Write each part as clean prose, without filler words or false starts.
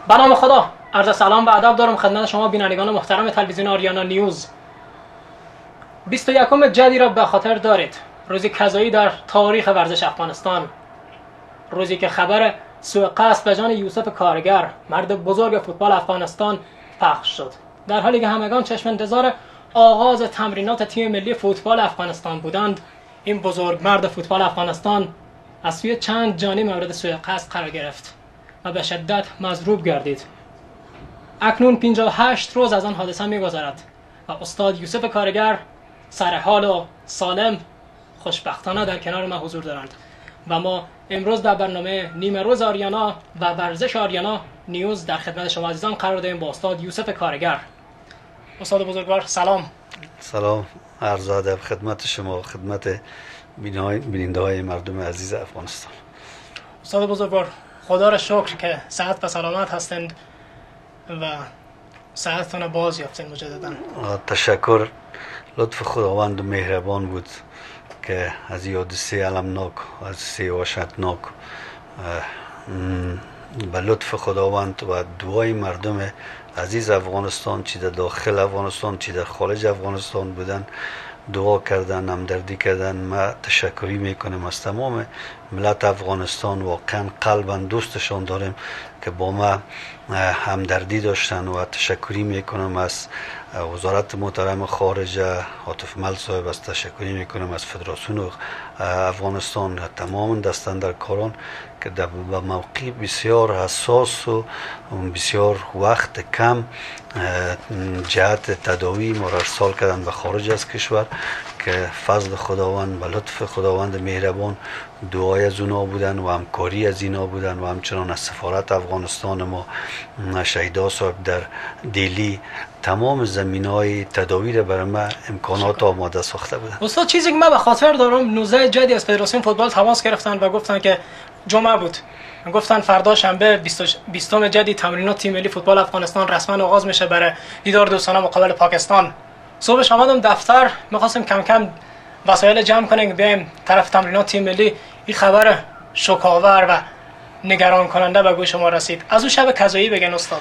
به نام خدا، عرض سلام و ادب دارم خدمت شما بینندگان محترم تلویزیون آریانا نیوز. 21 جدی را به خاطر دارید، روزی کذایی در تاریخ ورزش افغانستان، روزی که خبر سوء قصد به جان یوسف کارگر، مرد بزرگ فوتبال افغانستان پخش شد، در حالی که همگان چشم انتظار آغاز تمرینات تیم ملی فوتبال افغانستان بودند. این بزرگ مرد فوتبال افغانستان از سوی چند جانی مورد سوء قصد قرار گرفت و به شدت مضروب گردید. اکنون 58 روز از آن حادثه می‌گذرد و استاد یوسف کارگر سرحال و سالم خوشبختانه در کنار ما حضور دارند و ما امروز در برنامه نیمه روز آریانا و ورزش آریانا نیوز در خدمت شما عزیزان قرار داریم با استاد یوسف کارگر. استاد بزرگوار سلام. سلام عرض ادب خدمت شما، خدمت بیننده های مردم عزیز افغانستان. استاد بزرگوار، خدا را شکر که صحت و سلامت هستند و صحتتون باز یافتین مجددا. تشکر، لطف خداوند مهربان بود که از این حادثه المناک، از حادثه وحشتناک، به لطف خداوند و دعای مردم عزیز افغانستان، چی در داخل افغانستان چی در خارج افغانستان بودن، دعا کردن، همدردی کردن. ما تشکری میکنیم از تمام ملت افغانستان، واقعا قلبا دوستشان داریم که با ما همدردی داشتن و تشکری میکنم از وزارت محترم خارجه عاطف مل صاحب، از تشکری میکنم از فدراسیون افغانستان، تمام دستاندرکاران که در موقع بسیار حساس و بسیار وقت کم جهت تداوی ما را ارسال کردن به خارج از کشور که فضل خداوند و لطف خداوند مهربان دعای از اونا بودن و همکاری از اینا بودن و همچنان از سفارت افغانستان ما شهیدا صاحب در دیلی تمام زمینهای تداوی را برای ما امکانات آماده ساخته بودن. استاد، چیزی که من به خاطر دارم 19 جدی از فدراسیون فوتبال تماس گرفتن و گفتن که جمعه بود، گفتن فردا شنبه 20 جدی تمرینات تیم ملی فوتبال افغانستان رسما آغاز میشه برای دیدار دوستانه مقابل پاکستان. صبحش آمدم دفتر، می‌خواستم کم کم وسایل جمع کنیم بیایم طرف تمرینات تیم ملی. این خبر شوک‌آور و نگران کننده به گوش ما رسید. از اون شب کذایی بگن استاد.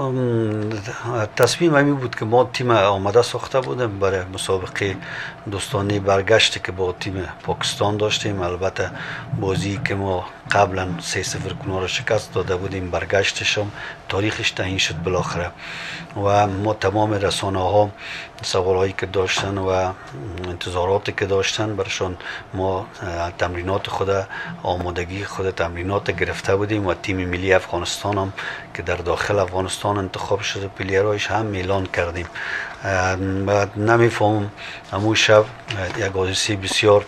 تصمیم همین بود که ما تیم آماده ساخته بودیم برای مسابقه دوستانه برگشتی که با تیم پاکستان داشتیم. البته بازی که ما قبلا 3-0 کنار را شکست داده بودیم، برگشتش هم تاریخش تعیین شد بالاخره و ما تمام رسانه ها سوالایی که داشتن و انتظاراتی که داشتن برشان ما تمرینات خود، آمادگی خود تمرینات گرفته بودیم و تیم ملی افغانستان هم که در داخل افغانستان انتخاب شده پلیرایش هم اعلان کردیم. نمیفهمم همون شب یک حادثه بسیار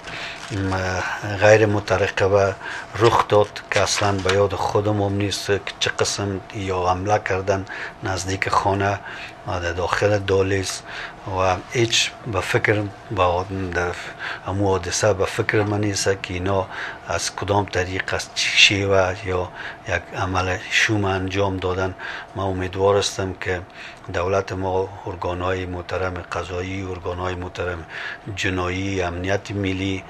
غیر مترقبه رخ داد که اصلا به یاد خودم هم نیست که چه قسم یا حمله کردن نزدیک خانه در داخل دالیز و هیچ به فکر با همون حادثه به فکر من نیست که اینا از کدام طریق، از شیوه یا یک عمل شوم انجام دادن. ما امیدوار هستم که دولت ما، ارگانهای محترم قضایی، ارگانهای محترم جنایی، امنیت ملی،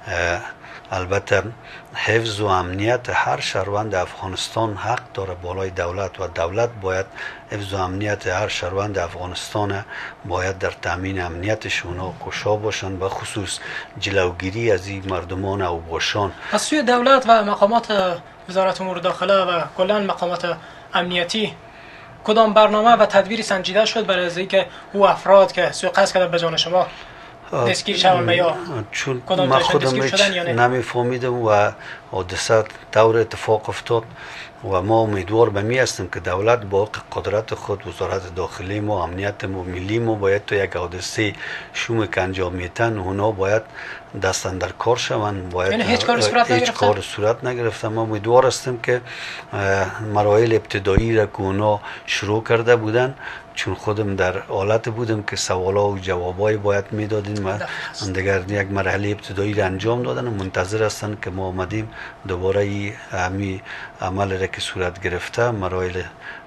البته حفظ و امنیت هر شهروند افغانستان حق داره بالای دولت و دولت باید حفظ و امنیت هر شهروند افغانستان باید در تامین امنیتش اونا کوشا باشن، به خصوص جلوگیری از این مردمان اوباشان. از سوی دولت و مقامات وزارت امور داخله و کلا مقامات امنیتی کدام برنامه و تدبیری سنجیده شد برای اینکه او افراد که سوء قصد کردن به جان شما دستگیر شدن یا چون من خودم نمیفهمیدم و حادثه طور اتفاق افتاد و ما امیدوار به می هستیم که دولت با قدرت خود، وزارت داخلی ما، امنیت ما، ملی ما باید تو یک حادثه شوم که انجام میتن اونا باید دست اندر کار شوند، باید یعنی هیچ کار صورت نگرفته. ما امیدوار هستیم که مراحل ابتدایی را که اونا شروع کرده بودن، چون خودم در حالت بودم که سوالا و جوابای باید میدادیم و دیگر یک مرحله ابتدایی را انجام دادن و منتظر هستن که ما آمدیم دوباره همی عمل را که صورت گرفته مراحل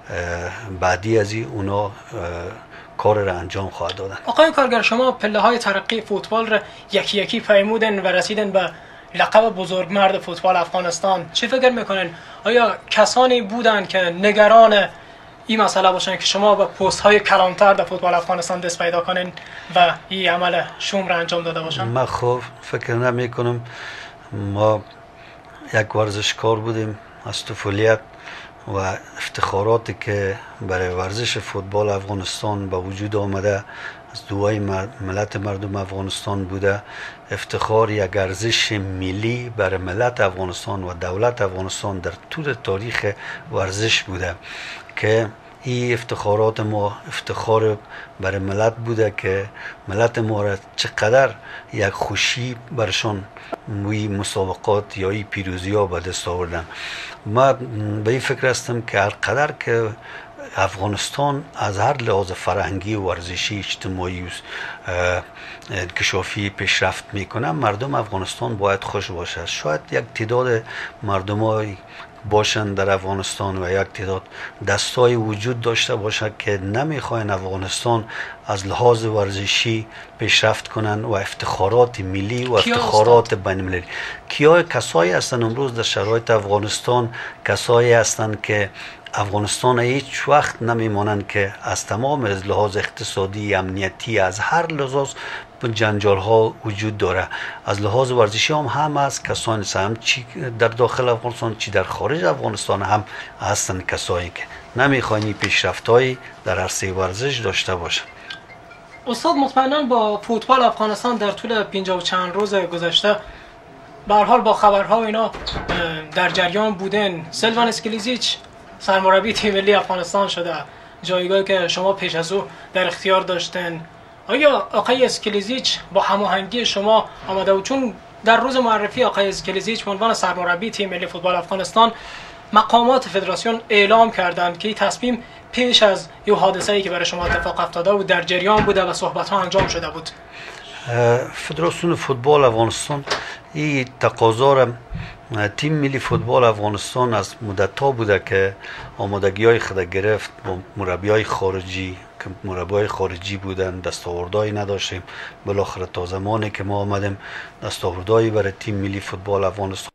بعدی از اونا کار را انجام خواهد دادن. آقای کارگر، شما پله های ترقی فوتبال را یکی یکی پیمودن و رسیدن به لقب بزرگمرد فوتبال افغانستان. چه فکر میکنن؟ آیا کسانی بودند که نگران این مسئله باشن که شما به پست های کلانتر در فوتبال افغانستان دست پیدا کنین و این عمل شوم را انجام داده باشن؟ من خب فکر نمی کنم. ما یک ورزشکار بودیم از طفولیت و افتخاراتی که برای ورزش فوتبال افغانستان به وجود آمده از دوای ملت مردم افغانستان بوده. افتخار یک ارزش ملی برای ملت افغانستان و دولت افغانستان در طول تاریخ ورزش بوده که این افتخارات ما افتخار برای ملت بوده که ملت ما را چقدر یک خوشی برشان موی مسابقات یا این پیروزی ها به دست آوردن. ما به این فکر هستم که هر قدر که افغانستان از هر لحاظ فرهنگی و ورزشی اجتماعی و انکشافی پیشرفت میکنه، مردم افغانستان باید خوش باشد. شاید یک تعداد مردمای باشند در افغانستان و یک تعداد دستای وجود داشته باشد که نمیخواین افغانستان از لحاظ ورزشی پیشرفت کنند و افتخارات ملی و افتخارات بین‌المللی. کیا کسایی هستند امروز در شرایط افغانستان؟ کسایی هستند که افغانستان هیچ وقت نمیمانند که از تمام از لحاظ اقتصادی، امنیتی، از هر لحاظ جنجال ها وجود داره. از لحاظ ورزشی هم هست کسانی هم چی در داخل افغانستان چی در خارج افغانستان هم هستند کسایی که نمیخواین پیشرفت‌هایی در عرصه ورزش داشته باشند. استاد مطمئنا با فوتبال افغانستان در طول 50 و چند روز گذشته به هر حال با خبرها و اینا در جریان بودن. سلوان اسکلیزیچ سرمربی تیم ملی افغانستان شده، جایگاهی که شما پیش از او در اختیار داشتن. آیا آقای اسکلیزیچ با هماهنگی شما آمده بود؟ چون در روز معرفی آقای اسکلیزیچ به عنوان سرمربی تیم ملی فوتبال افغانستان مقامات فدراسیون اعلام کردند که این تصمیم پیش از این حادثه‌ای که برای شما اتفاق افتاده بود در جریان بوده و صحبت‌ها انجام شده بود. فدراسیون فوتبال افغانستان این تقاضا را تیم ملی فوتبال افغانستان از مدت‌ها بوده که آمادگی‌های خود گرفت با مربیای خارجی که مربیای خارجی بودن، دستاوردهایی نداشتیم. بالاخره تا زمانی که ما آمدیم دستاوردهایی برای تیم ملی فوتبال افغانستان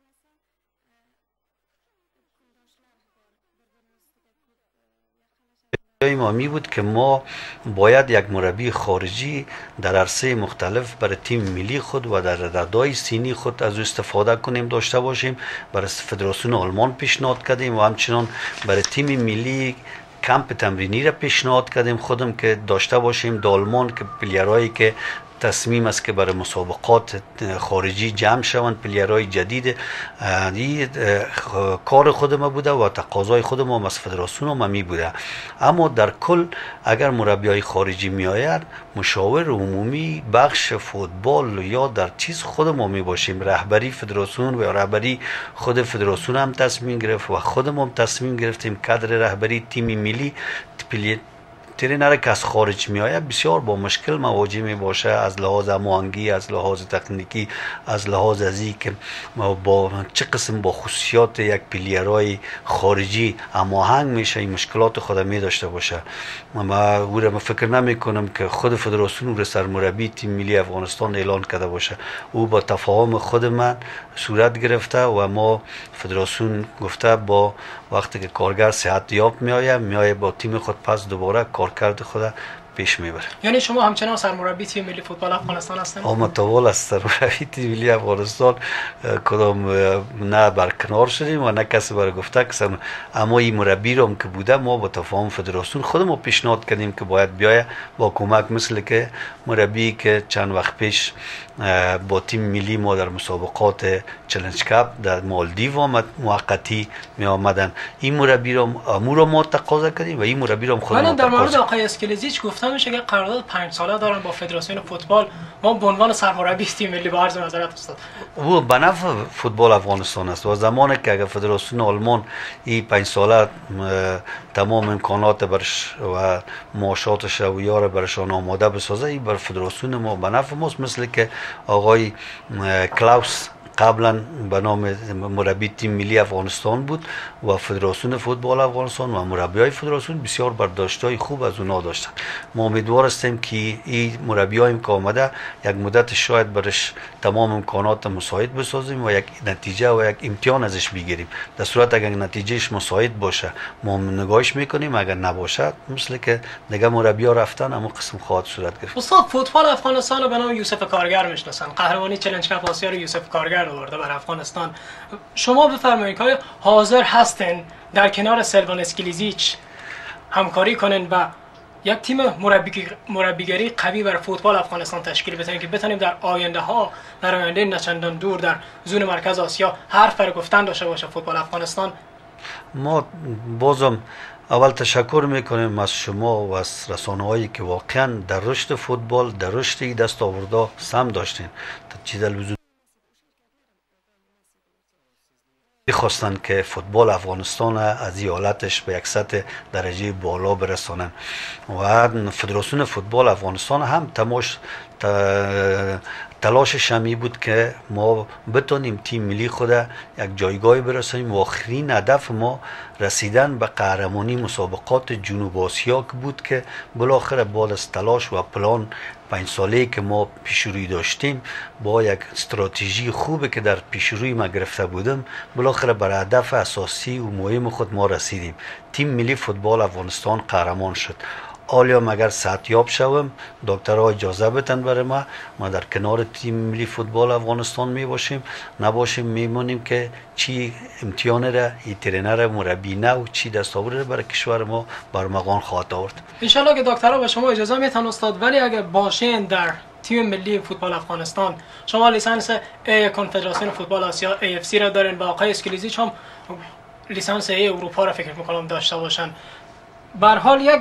ما می بود که ما باید یک مربی خارجی در عرصه مختلف برای تیم ملی خود و در ردای سینی خود از استفاده کنیم داشته باشیم. برای فدراسیون آلمان پیشنهاد کردیم و همچنان برای تیم ملی کمپ تمرینی را پیشنهاد کردیم خودم که داشته باشیم در آلمان که پلیرایی که تصمیم است که برای مسابقات خارجی جمع شوند، پلیرهای جدید. این کار خود ما بوده و تقاضای خود ما از فدراسیون ما می بوده. اما در کل اگر مربیای خارجی می آید، مشاور عمومی بخش فوتبال یا در چیز خود ما می باشیم. رهبری فدراسیون و رهبری خود فدراسیون هم تصمیم گرفت و خودمون هم تصمیم گرفتیم کادر رهبری تیم ملی ترینر که از خارج می آید بسیار با مشکل مواجه می باشه، از لحاظ هماهنگی، از لحاظ تکنیکی، از لحاظ ازی که با چه قسم با خصوصیات یک پلیرای خارجی هماهنگ میشه، این مشکلات خود می داشته باشه. ما فکر نمی کنم که خود فدراسیون او سرمربی تیم ملی افغانستان اعلان کرده باشه. او با تفاهم خود من صورت گرفته و ما فدراسیون گفته با وقتی که کارگر صحت یاب میآید با تیم خود پس دوباره کارکرد خود پیش میبره. یعنی شما همچنان سرمربی تیم ملی فوتبال افغانستان هستین؟ متوال از سرمربی تیم ملی افغانستان کدام نه برکنار شدیم و نه کسی برای گفته که اما این مربی رو هم که بوده ما با تفاهم فدراسیون خودمون پیشنهاد کردیم که باید بیاید با کمک مثل که مربی که چند وقت پیش با تیم ملی ما در مسابقات چالش کاپ در مالدیو آمد موقتی می آمدن. این مربی رو ما تقاضا کردیم و این مربی رو خودمون در مورد آقای اسکلیزیچ گفتم میشه که قرارداد 5 ساله دارن با فدراسیون فوتبال. ما به عنوان سرمربی تیم ملی با عرض معذرت استاد او به نفع فوتبال افغانستان است و زمانی که اگر فدراسیون آلمان این 5 ساله تمام امکانات برش و معاشاتش و یار برشان آماده بسازه، این بر فدراسیون ما به نفع ماست. مثل که آقای کلاوس قبلا به نام مربی تیم ملی افغانستان بود و فدراسیون فوتبال افغانستان و مربیای فدراسیون بسیار برداشت‌های خوب از اونا داشتن. ما امیدوار هستیم که این مربیایی که آمده یک مدت شاید برش تمام امکانات مساعد بسازیم و یک نتیجه و یک امتحان ازش بگیریم. در صورت اگر نتیجهش مساعد باشه ما نگاهش میکنیم، اگر نباشه مثل که دیگه مربی‌ها رفتن اما قسم خواهد صورت گرفت. استاد فوتبال افغانستان رو به نام یوسف کارگر میشناسن. قهرمانی چالش کپ آسیا رو یوسف کارگر آورده بر افغانستان. شما بفرمایید که حاضر هستین در کنار سلوان اسکلیزیچ همکاری کنین و یک تیم مربیگری قوی بر فوتبال افغانستان تشکیل بدین که بتونیم در آینده نچندان دور در زون مرکز آسیا حرف بر گفتن داشته باشه فوتبال افغانستان؟ ما بازم اول تشکر میکنیم از شما و از رسانه‌هایی که واقعا در رشد فوتبال، در رشد این دستاوردها سهم داشتین. چیز الوزون خواستن که فوتبال افغانستان از این حالتش به یک سطح درجه بالا برسانن و فدراسیون فوتبال افغانستان هم تلاشش همی بود که ما بتونیم تیم ملی خود یک جایگاهی برسانیم و آخرین هدف ما رسیدن به قهرمانی مسابقات جنوب آسیا بود که بالاخره بعد از تلاش و پلان 5 ساله‌ای که ما پیشروی داشتیم با یک استراتژی خوبی که در پیشروی ما گرفته بودم بالاخره بر هدف اساسی و مهم خود ما رسیدیم. تیم ملی فوتبال افغانستان قهرمان شد. حالا مگر صحتیاب شوم دکترها اجازه بدن برای ما در کنار تیم ملی فوتبال افغانستان می باشیم، نباشیم میمونیم که چی امتحان را ای ترینر مربی نو چی دستاورد برای کشور ما برمغان خواهد آورد. ان شاء الله که دکترها به شما اجازه میتن استاد، ولی اگه باشین در تیم ملی فوتبال افغانستان شما لیسانس ای کنفدراسیون فوتبال آسیا AFC را دارین و آقای اسکلیزیچ هم لیسانس ای اروپا را فکر میکنم داشته باشن. به هر حال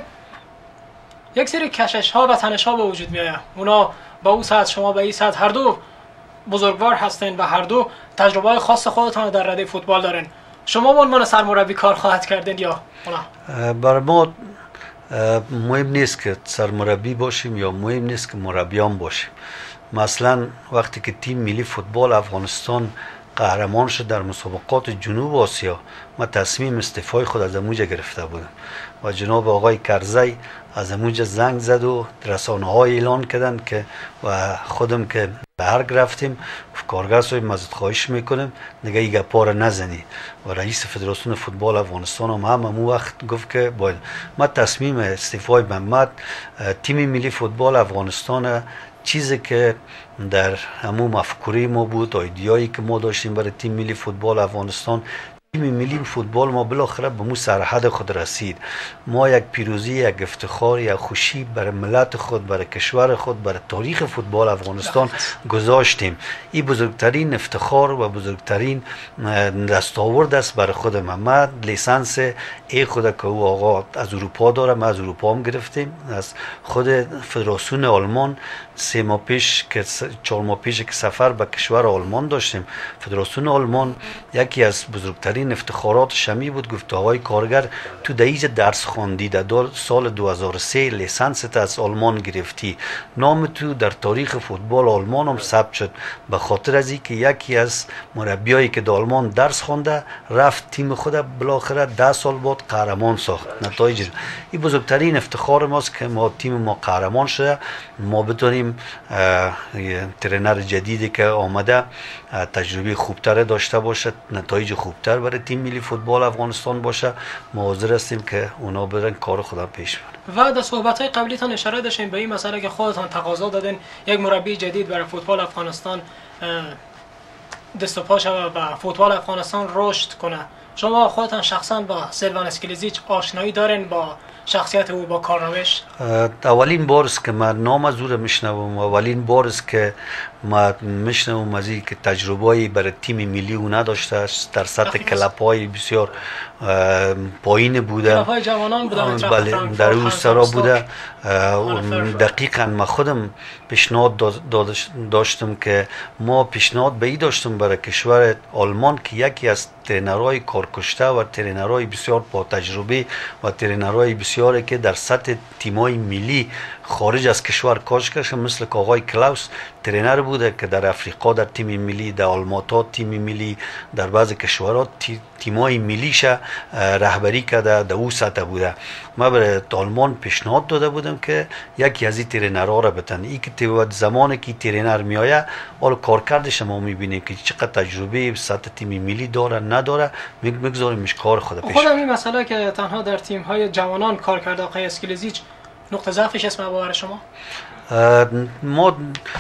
یک سری کشش ها و تنش ها به وجود میاد. اونا با او سطح، شما به این سطح، هر دو بزرگوار هستین و هر دو تجربه خاص خودتان در رده فوتبال دارین. شما به عنوان سرمربی کار خواهد کردین یا اونا؟ برای ما مهم نیست که سرمربی باشیم یا مهم نیست که مربیان باشیم. مثلا وقتی که تیم ملی فوتبال افغانستان قهرمان شد در مسابقات جنوب آسیا، ما تصمیم استعفای خود از اموجه گرفته بودم و جناب آقای کرزی از اموجه زنگ زد و رسانه های اعلان کردن که و خودم که برگ رفتیم کارگر صاحب مزد خواهش میکنم دیگه این گپا را نزنی و رئیس فدراسیون فوتبال افغانستان هم همون وقت گفت که باید ما تصمیم استعفای محمد تیم ملی فوتبال افغانستان چیزی که در همون مفکوره ما بود، ایدئایی که ما داشتیم برای تیم ملی فوتبال افغانستان، تیم ملی فوتبال ما بالاخره به مو سرحد خود رسید. ما یک پیروزی، یک افتخار، یک خوشی برای ملت خود، برای کشور خود، برای تاریخ فوتبال افغانستان گذاشتیم. این بزرگترین افتخار و بزرگترین دستاورد است برای خود محمد. لیسانس ای خود که او آقا از اروپا داره، ما از اروپا هم گرفتیم، از خود فدراسیون آلمان 3 ماه پیش که 4 ماه پیش که سفر به کشور آلمان داشتیم. فدراسیون آلمان یکی از بزرگترین افتخارات شمی بود، گفت آقای کارگر تو دایج درس خواندی، در سال 2003 لیسانست از آلمان گرفتی، نام تو در تاریخ فوتبال آلمان هم ثبت شد به خاطر از اینکه یکی از مربیایی که در آلمان درس خوانده رفت تیم خود بالاخره 10 سال بعد قهرمان ساخت. نتایج این بزرگترین افتخار ماست که ما تیم ما قهرمان شده. ما بتونیم ترینر جدیدی که آمده تجربه خوبتر داشته باشه، نتایج خوبتر برای تیم ملی فوتبال افغانستان باشه. ما حاضر هستیم که اونا برن کار خودم پیش برن. و در صحبت‌های قبلیتان اشاره داشتین به این مسئله که خودتان تقاضا دادین یک مربی جدید برای فوتبال افغانستان دست و پا شود و فوتبال افغانستان رشد کنه. شما خودتان شخصا با سلوان اسکلیزیچ آشنایی دارین با شخصیت او، با کارنامه‌اش؟ اولین بار است که من نام از او را میشنوم، اولین بار است که ما میشنوم از این که تجربه‌ای برای تیم ملی او نداشته است، در سطح کلب‌های بسیار پایین بوده، کلب‌های جوانان بودن، در اون سرا بوده. دقیقاً ما خودم پیشنهاد داشتم که ما پیشنهاد به این داشتم برای کشور آلمان که یکی از ترینرهای کارکشته و ترینرهای بسیار با تجربه و ترینرهای بسیاری که در سطح تیم‌های ملی خارج از کشور کار کرده، مثل که آقای کلاوس ترینر بوده که در افریقا در تیم ملی، در آلماتا تیم ملی، در بعض کشورها تیمای ملیش رهبری کرده، در او سطح بوده. ما برای آلمان پیشنهاد داده بودم که یکی از این ترینرها را بتن. این که زمانی که ترینر میآید، حالا کارکردش ما میبینیم که چقدر تجربه سطح تیم ملی داره نداره، میگذاریمش کار خود پیش. خودم این مسئله که تنها در تیم‌های جوانان کار کرده آقای اسکلیزیچ، نقطه ضعفش اسم برای شما؟ ما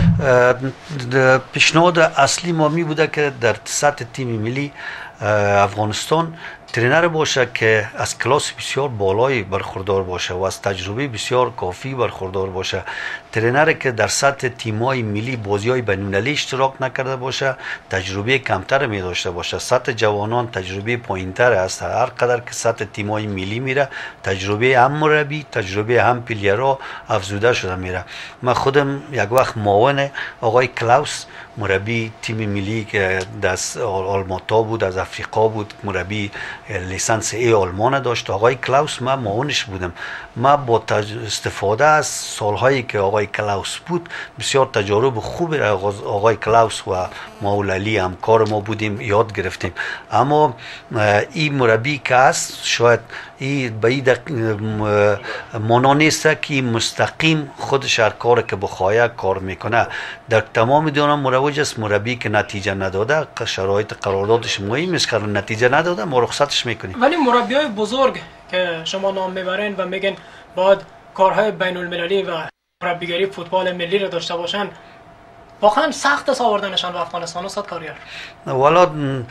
پیشنهاد اصلی ما می بوده که در سطح تیم ملی افغانستان ترینر باشه که از کلاس بسیار بالایی برخوردار باشه و از تجربه بسیار کافی برخوردار باشه. ترینر که در سطح تیم‌های ملی بازی‌های بین‌المللی اشتراک نکرده باشه، تجربه کمتر می داشته باشه. سطح جوانان تجربه پایین‌تر است. هر قدر که سطح تیم‌های ملی میره، تجربه هم مربی، تجربه هم پلیرها افزوده شده میره. من خودم یک وقت معاون آقای کلاوس، مربی تیم ملی که در آلماتا بود، از افریقا بود، مربی لیسانس ای آلمان داشت، آقای کلاوس، من معاونش بودم. من با استفاده از سالهایی که آقای کلاوس بود، بسیار تجارب خوبی را آقای کلاوس و مولالی همکار ما بودیم یاد گرفتیم. اما این مربی که است، شاید این به این مانا نیست که مستقیم خودش هر کار که بخواه کار میکنه. در تمام دنیا مروج است مربی که نتیجه نداده، شرایط قراردادش مهم است که نتیجه نداده ما رخصتش میکنیم. ولی مربیای بزرگ که شما نام میبرین و میگن باید کارهای بین المللی و مربیگری فوتبال ملی را داشته باشن، واقعا سخت است آوردنشان به افغانستان. استاد کاریار، والا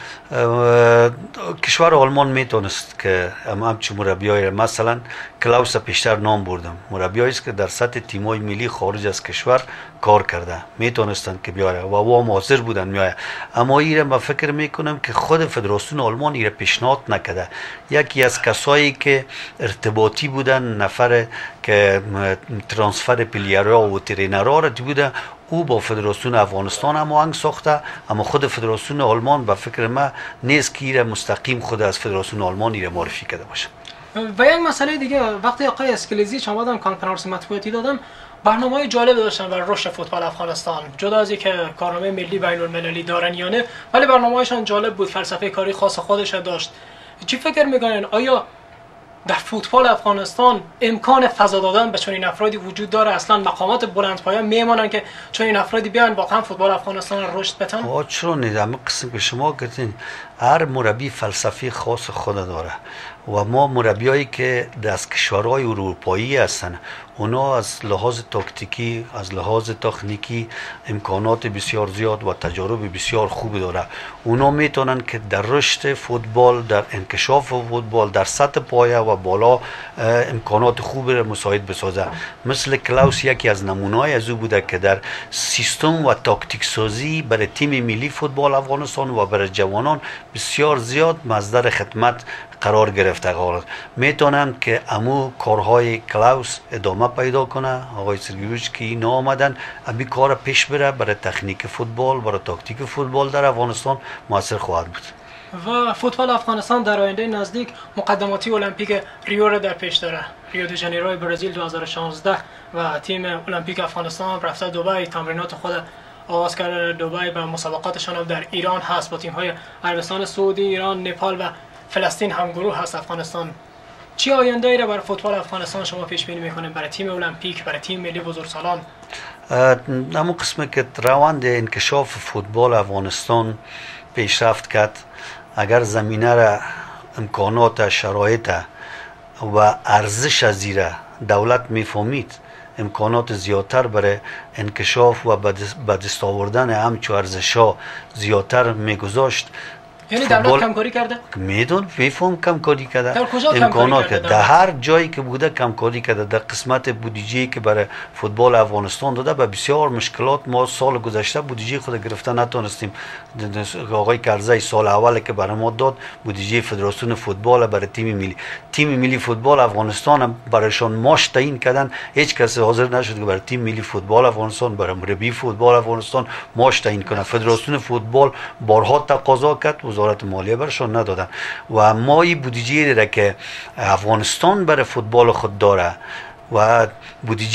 کشور آلمان میتونست که همچون مربیای، مثلا کلاوس پیشتر نام بردم، مربیایی است که در سطح تیم‌های ملی خارج از کشور کار کرده، میتونستن که بیاره و او حاضر بودن میآید. اما ایره من فکر میکنم که خود فدراسیون آلمان ایره پیشنهاد نکرده. یکی از کسایی که ارتباطی بودن، نفر که ترانسفر پلیرها و ترینرها را بوده، او با فدراسیون افغانستان هم آهنگ ساخته، اما خود فدراسیون آلمان به فکر من نیست که ایره مستقیم خود از فدراسیون آلمان ایره معرفی کرده باشه. و یک مسئله دیگه، وقتی آقای اسکلیزیچ آمدن کنفرانس مطبوعاتی دادن، برنامه‌های جالب داشتن برای رشد فوتبال افغانستان، جدا از اینکه کارنامه ملی بین المللی دارن یا نه، ولی برنامه‌هایشان جالب بود، فلسفه کاری خاص خودش داشت. چی فکر می‌کنین، آیا در فوتبال افغانستان امکان فضا دادن به چنین افرادی وجود داره؟ اصلا مقامات بلندپایه میمونن که چنین افرادی بیان واقعا فوتبال افغانستان رو رشد بدن؟ چرا نه؟ همین قسم که شما گفتین، هر مربی فلسفه خاص خود داره و ما مربیایی که از کشورهای اروپایی هستن، اونا از لحاظ تاکتیکی، از لحاظ تکنیکی امکانات بسیار زیاد و تجارب بسیار خوبی داره. اونا میتونن که در رشد فوتبال، در انکشاف فوتبال در سطح پایه و بالا امکانات خوبی را مساعد بسازه. مثل کلاوس یکی از نمونه‌های از او بوده که در سیستم و تاکتیک سازی برای تیم ملی فوتبال افغانستان و برای جوانان بسیار زیاد مصدر خدمت قرار گرفته. میتونن که امو کارهای کلاوس ادامه پیدا کنه. آقای سرگیویچ که اینا آمدن ابی کار پیش بره، برای تکنیک فوتبال، برای تاکتیک فوتبال در افغانستان موثر خواهد بود. و فوتبال افغانستان در آینده نزدیک مقدماتی المپیک ریو را در پیش داره. ریو دی ژانیرو برزیل 2016 و تیم المپیک افغانستان رفته دبی، تمرینات خود آغاز کرده دبی و مسابقاتشان هم در ایران هست با تیم‌های عربستان سعودی، ایران، نپال و فلسطین هم گروه هست. افغانستان چی آینده ای را برای فوتبال افغانستان شما پیش بینی میکنید، برای تیم المپیک، برای تیم ملی بزرگسالان؟ همون قسمه که روند انکشاف فوتبال افغانستان پیشرفت کرد، اگر زمینه را، امکانات، شرایط و ارزش از ایره دولت میفهمید، امکانات زیادتر برای انکشاف و به دست آوردن همچو ارزش‌ها زیادتر میگذاشت. یعنی دولت کمکاری کرده؟ میدون فیفم کمکاری کرده. در کجا کمکاری کرده؟ در هر جایی که بوده کمکاری کرده. در قسمت بودجه‌ای که برای فوتبال افغانستان داده به بسیار مشکلات ما سال گذشته بودجه خود گرفته نتونستیم. آقای کرزی سال اول که برای ما داد بودجه فدراسیون فوتبال برای تیم ملی فوتبال افغانستان برایشان ماش تعیین کردن، هیچ کس حاضر نشد که برای تیم ملی فوتبال افغانستان، برای مربی فوتبال افغانستان ماش تعیین کنه. فدراسیون فوتبال بارها تقاضا کرد، وزارت مالیه برشان ندادن و ما این بودجه را که افغانستان برای فوتبال خود داره و بودجه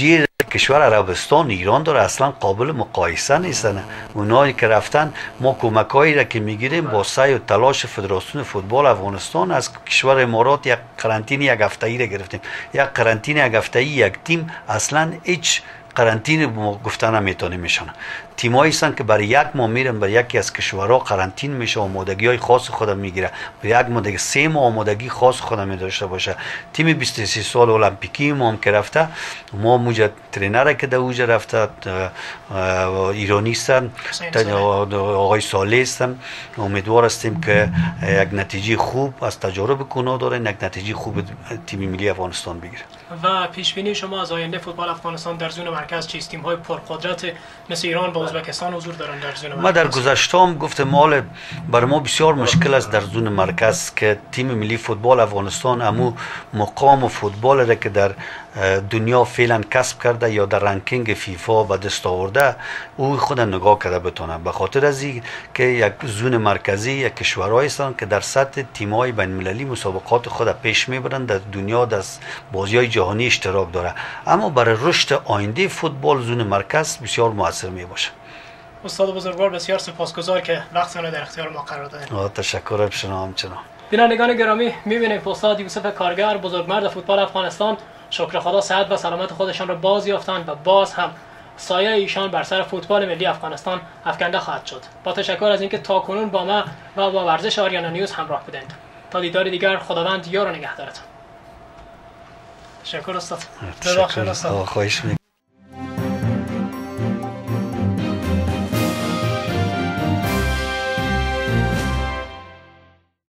کشور عربستان ایران داره اصلا قابل مقایسه نیستن. اونایی که رفتن ما کمکایی را که میگیریم با سعی و تلاش فدراسیون فوتبال افغانستان از کشور امارات یک قرنطینه یک هفته‌ای را گرفتیم. یک قرنطینه یک هفته‌ای یک تیم اصلا هیچ قرنطینه گفتن نمیتونه میشن. تیمایی هستن که برای یک ماه میرن برای یکی از کشورها قرنطینه میشه، آمادگی های خاص خودم میگیره، برای یک ماه 3 ماه آمادگی خاص خودم داشته باشه. تیم 23 سال المپیکی ما هم که رفته، ما موجه ترینر که در اوج رفته ایرانی هستن، آقای صالح هستن. امیدوار هستیم که یک نتیجه خوب از تجارب کونا داره، یک نتیجه خوب تیم ملی افغانستان بگیره. و پیش بینی شما از آینده فوتبال افغانستان در زون مرکز چیست؟ تیم های پرقدرت مثل ایران و ازبکستان حضور دارن در زون مرکز. ما در گذشته هم گفتم مال بر ما بسیار مشکل است در زون مرکز که تیم ملی فوتبال افغانستان امو مقام و فوتبال را که در دنیا فعلا کسب کرده یا در رنکینگ فیفا به دست آورده او خود نگاه کرده بتونه. به خاطر از این که یک زون مرکزی یک کشورهایی هستند که در سطح تیم‌های بین‌المللی مسابقات خود پیش میبرند، در دنیا در بازی‌های جهانی اشتراک داره، اما برای رشد آینده فوتبال زون مرکز بسیار موثر می باشه. استاد بزرگوار بسیار سپاسگزار که وقتتون رو در اختیار ما قرار دادید. تشکر شما همچنان. بینندگان گرامی، می‌بینید استاد یوسف کارگر بزرگمرد فوتبال افغانستان شکر خدا صحت و سلامت خودشان را باز یافتند و باز هم سایه ایشان بر سر فوتبال ملی افغانستان افکنده خواهد شد. با تشکر از اینکه تاکنون با ما و با ورزش آریانا نیوز همراه بودند. تا دیدار دیگر خداوند یار و نگهدارتان. تشکر استاد. تشکر. خواهش می‌کنم.